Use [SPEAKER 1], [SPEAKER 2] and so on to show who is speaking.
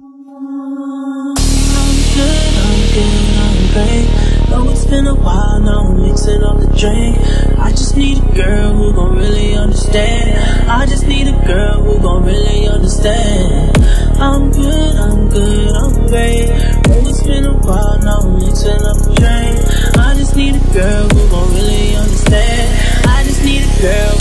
[SPEAKER 1] I'm great. Know it's been a while now, I'm mixing up the drink. I just need a girl who gon' really understand. I just need a girl who gon' really understand. I'm good, I'm great. Know it's been a while now, I'm mixing up the drink. I just need a girl who gon' really understand. I just need a girl